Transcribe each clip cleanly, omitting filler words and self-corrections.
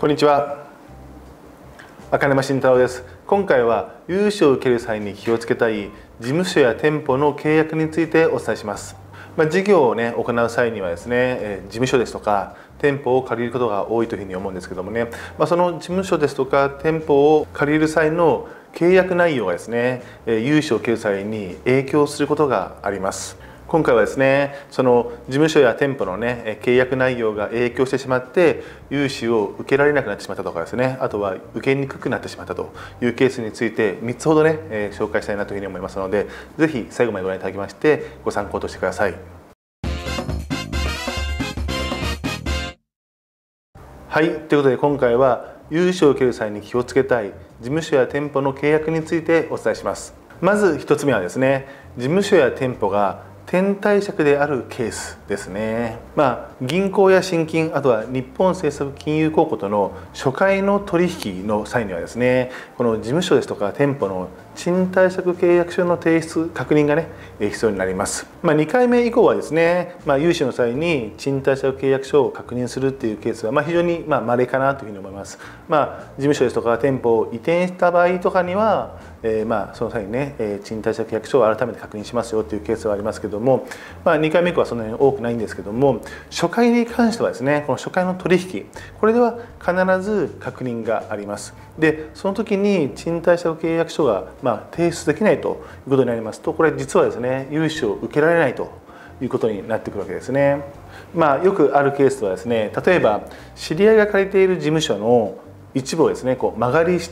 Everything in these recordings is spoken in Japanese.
こんにちは。赤沼慎太郎です。今回は融資を受ける際に気をつけたい事務所や店舗の契約についてお伝えします。事業を行う際にはですね、事務所ですとか店舗を借りることが多いというふうに思うんですけどもね、その事務所ですとか店舗を借りる際の契約内容がですね、融資を受ける際に影響することがあります。今回はですね、その事務所や店舗のね、契約内容が影響してしまって融資を受けられなくなってしまったとかですね、あとは受けにくくなってしまったというケースについて3つほどね、紹介したいなというふうに思いますので、ぜひ最後までご覧いただきましてご参考としてください。はい、ということで今回は融資を受ける際に気をつけたい事務所や店舗の契約についてお伝えします。まず1つ目はですね、事務所や店舗が転貸借であるケースですね。銀行や信金、あとは日本政策金融公庫との初回の取引の際にはですね、この事務所ですとか店舗の賃貸借契約書の提出確認がね必要になります。2回目以降はですね、融資の際に賃貸借契約書を確認するっていうケースは非常に稀かなというふうに思います。事務所ですとか店舗を移転した場合とかには、その際にね賃貸借契約書を改めて確認しますよというケースはありますけども、2回目以降はそんなに多くないんですけども、初回に関してはですね、この初回の取引、これでは必ず確認があります。でその時に賃貸借契約書が提出できないということになりますと、これ実はですね融資を受けられないということになってくるわけですね。よくあるケースはですね、例えば知り合いが借りている事務所の一部をですね間借りして、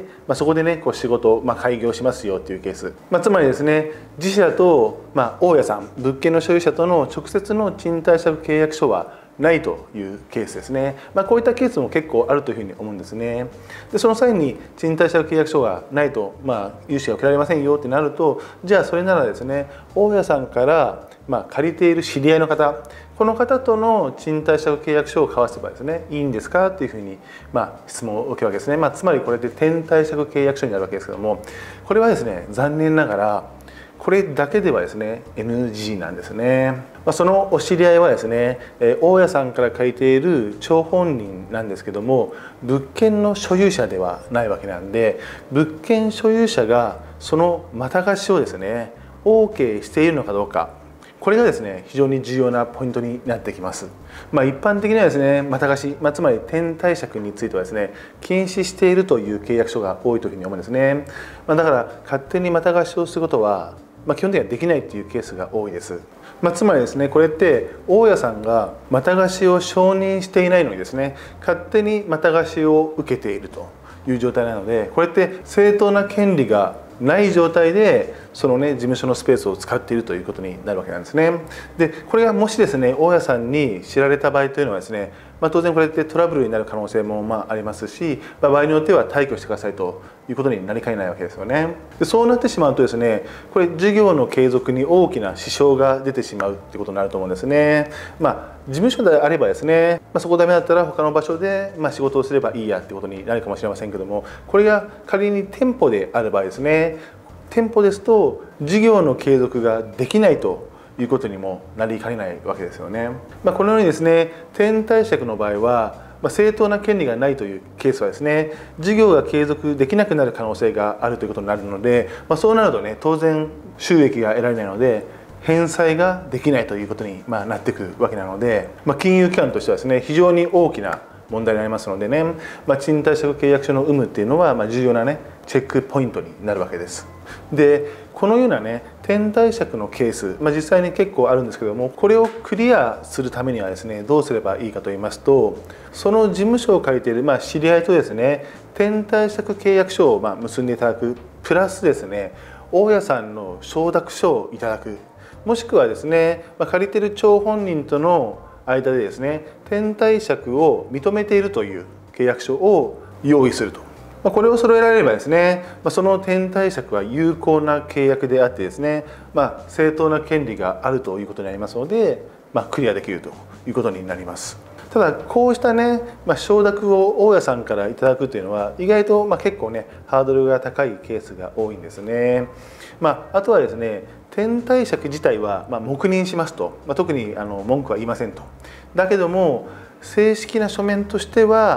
そこでね仕事、開業しますよというケース、つまりですね自社と、大家さん、物件の所有者との直接の賃貸借契約書はないというケースですね。こういったケースも結構あるというふうに思うんですね。でその際に賃貸借契約書がないと、融資が受けられませんよってなると、じゃあそれならですね、大家さんから借りている知り合いの方、この方との賃貸借契約書を交わせばですねいいんですかっていうふうに質問を受けるわけですね。つまりこれで転貸借契約書になるわけですけども、これはですね残念ながらこれだけではですね NG なんですね。そのお知り合いはですね、大家さんから借りている張本人なんですけども、物件の所有者ではないわけなんで、物件所有者がそのまた貸しをですね OK しているのかどうか、これがですね非常に重要なポイントになってきます。一般的にはですねまた貸し、つまり転貸借についてはですね禁止しているという契約書が多いというふうに思うんですね。だから勝手にまた貸しをすることは基本的にはできないというケースが多いです。つまりですねこれって大家さんがまた貸しを承認していないのにですね勝手にまた貸しを受けているという状態なので、これって正当な権利がない状態でそのね事務所のスペースを使っているということになるわけなんですね。でこれがもしですね大家さんに知られた場合というのはですね、当然これってトラブルになる可能性もありますし、場合によっては退去してくださいということになりかねないわけですよね。でそうなってしまうとですね、これ事業の継続に大きな支障が出てしまうということになると思うんですね。事務所であればですね、そこダメだったら他の場所で仕事をすればいいやってことになるかもしれませんけども、これが仮に店舗である場合ですね、店舗ですと事業の継続ができないということにもなりかねないわけですよね。このようにですね転貸借の場合は正当な権利がないというケースはですね事業が継続できなくなる可能性があるということになるので、そうなるとね当然収益が得られないので返済ができないということになってくるわけなので、金融機関としてはですね非常に大きな問題になりますのでね、賃貸借契約書の有無っていうのは重要なねチェックポイントになるわけです。でこのようなね転貸借のケース、実際に結構あるんですけども、これをクリアするためにはですねどうすればいいかと言いますと、その事務所を借りている知り合いとですね転貸借契約書を結んでいただく、プラスですね大家さんの承諾書をいただく、もしくはですね借りている張本人との間でですね転貸借を認めているという契約書を用意すると。これを揃えられればですね、その転貸借は有効な契約であってですね、正当な権利があるということになりますので、クリアできるということになります。ただこうしたね、承諾を大家さんからいただくというのは意外と結構ねハードルが高いケースが多いんですね。あとはですね転貸借自体は黙認しますと、特に文句は言いませんと。だけども正式な書面としては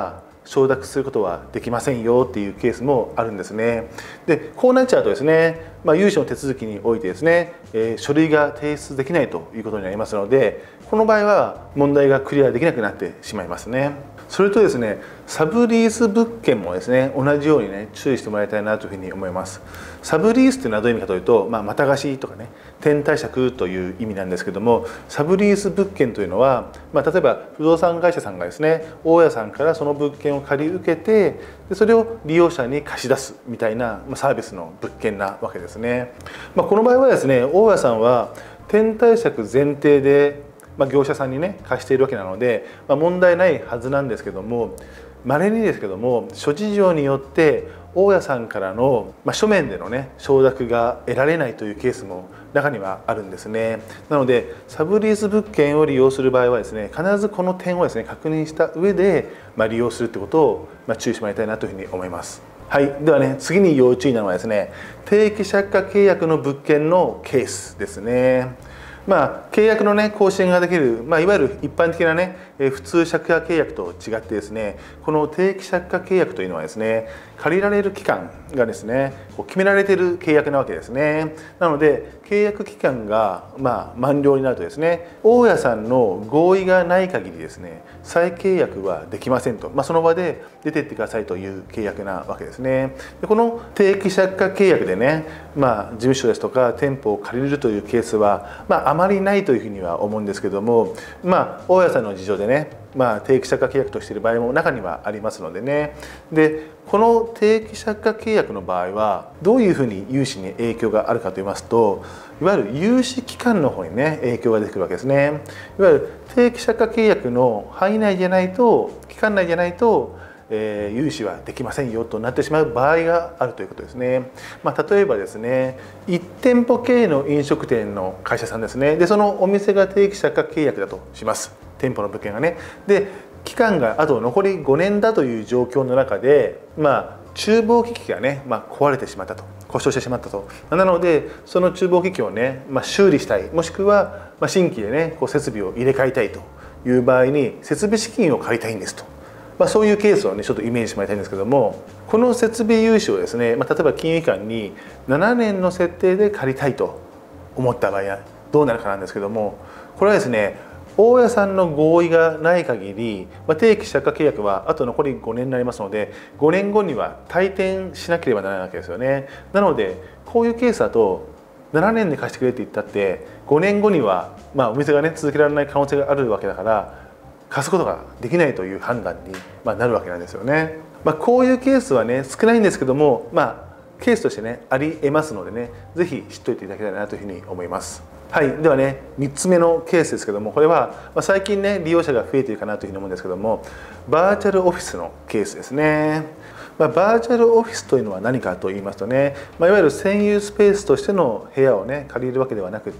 承諾することはできませんよっていうケースもあるんですね。でこうなっちゃうとですね、融資の手続きにおいてですね、書類が提出できないということになりますので、この場合は問題がクリアできなくなってしまいますね。それとですね、サブリース物件もですね、同じようにね注意してもらいたいなというふうに思います。サブリースというのはどういう意味かというと、また貸しとかね、転貸借という意味なんですけども、サブリース物件というのは、例えば不動産会社さんがですね、大家さんからその物件を借り受けて、でそれを利用者に貸し出すみたいなサービスの物件なわけですね。この場合はですね、大家さんは転貸借前提で業者さんにね貸しているわけなので、問題ないはずなんですけども、稀にですけども諸事情によって大家さんからの、書面でのね承諾が得られないというケースも中にはあるんですね。なのでサブリース物件を利用する場合はですね、必ずこの点をですね確認した上で、利用するってことを、注意してもらいたいなというふうに思います。はい、ではね、次に要注意なのはですね、定期借家契約の物件のケースですね。契約のね更新ができる、いわゆる一般的なね普通借家契約と違ってですね、この定期借家契約というのはですね、借りられる期間がですね決められている契約なわけですね。なので契約期間が満了になるとですね、大家さんの合意がない限りですね再契約はできませんと、その場で出てってくださいという契約なわけですね。でこの定期借家契約でね、事務所ですとか店舗を借りるというケースはあまりないというふうには思うんですけども、大家さんの事情でね、定期借家契約としている場合も中にはありますのでね。でこの定期借家契約の場合はどういうふうに融資に影響があるかと言いますと、いわゆる融資期間の方にね影響が出てくるわけですね。いわゆる定期借家契約の範囲内じゃないと、期間内じゃないと融資はできませんよとなってしまう場合があるということですね。例えばですね、1店舗経営の飲食店の会社さんですね。でそのお店が定期借家契約だとします。店舗の物件がね。で期間があと残り5年だという状況の中で、厨房機器がね、壊れてしまったと、故障してしまったと。なのでその厨房機器をね、修理したい、もしくは新規でね設備を入れ替えたいという場合に設備資金を借りたいんですと。そういうケースをねちょっとイメージしてもらいたいんですけども、この設備融資をですね、例えば金融機関に7年の設定で借りたいと思った場合はどうなるかなんですけども、これはですね、大家さんの合意がない限り、定期借家契約はあと残り5年になりますので、5年後には退店しなければならないわけですよね。なのでこういうケースだと7年で貸してくれって言ったって5年後にはお店がね続けられない可能性があるわけだから、貸すことができないという判断になるわけなんですよね。こういうケースはね少ないんですけども、ケースとしてねあり得ますのでね、是非知っておいていただきたいなというふうに思います。はい、ではね3つ目のケースですけども、これは最近ね利用者が増えているかなというふうに思うんですけども、バーチャルオフィスのケースですね。バーチャルオフィスというのは何かと言いますとね、いわゆる占有スペースとしての部屋をね借りるわけではなくって、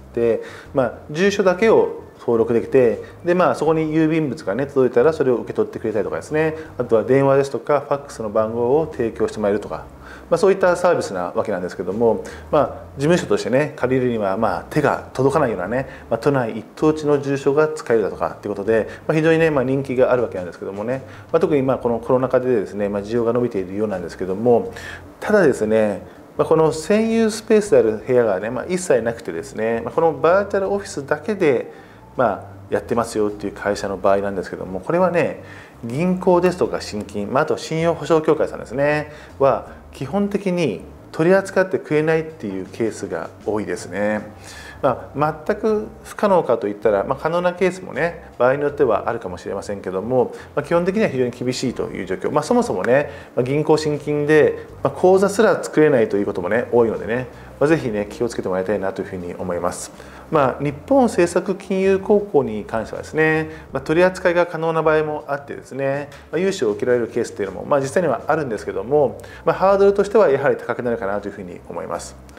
住所だけを登録できて、でそこに郵便物がね届いたらそれを受け取ってくれたりとかですね、あとは電話ですとかファックスの番号を提供してもらえるとか、そういったサービスなわけなんですけども、事務所としてね借りるには手が届かないようなね、都内一等地の住所が使えるだとかっていうことで、非常にね人気があるわけなんですけどもね、特にこのコロナ禍でですね、需要が伸びているようなんですけども、ただですね、この占有スペースである部屋がね、一切なくてですね、このバーチャルオフィスだけでやってますよっていう会社の場合なんですけども、これはね銀行ですとか信金、あと信用保証協会さんですねは基本的に取り扱ってくれないっていうケースが多いですね。全く不可能かといったら、可能なケースもね場合によってはあるかもしれませんけども、基本的には非常に厳しいという状況、そもそもね銀行信金で、口座すら作れないということもね多いのでね、ぜひね気をつけてもらいたいなというふうに思います。日本政策金融高校に関してはですね、取り扱いが可能な場合もあってですね、融資を受けられるケースっていうのも実際にはあるんですけども、ハードルとしてはやはり高くなるかなというふうに思います。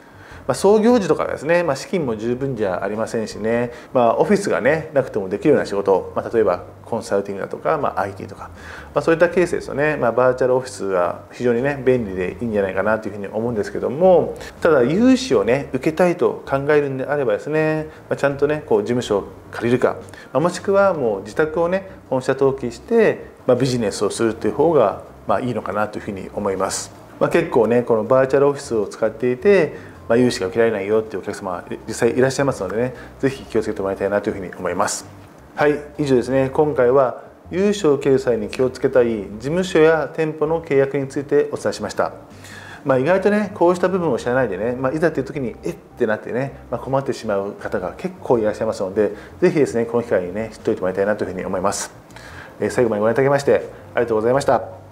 創業時とかはですね、資金も十分じゃありませんしね、オフィスがねなくてもできるような仕事、例えばコンサルティングだとか、IT とか、そういったケースですよね、バーチャルオフィスは非常にね便利でいいんじゃないかなというふうに思うんですけども、ただ融資をね受けたいと考えるんであればですね、ちゃんとね事務所を借りるか、もしくはもう自宅をね本社登記して、ビジネスをするという方がいいのかなというふうに思います。結構ねこのバーチャルオフィスを使っていて、融資が受けられないよっていうお客様は実際いらっしゃいますのでね、是非気をつけてもらいたいなというふうに思います。はい、以上ですね。今回は融資を受ける際に気をつけたい事務所や店舗の契約についてお伝えしました。意外とねこうした部分を知らないでね、いざという時にってなってね、困ってしまう方が結構いらっしゃいますので、是非ですねこの機会にね知っておいてもらいたいなというふうに思います。最後までご覧いただきましてありがとうございました。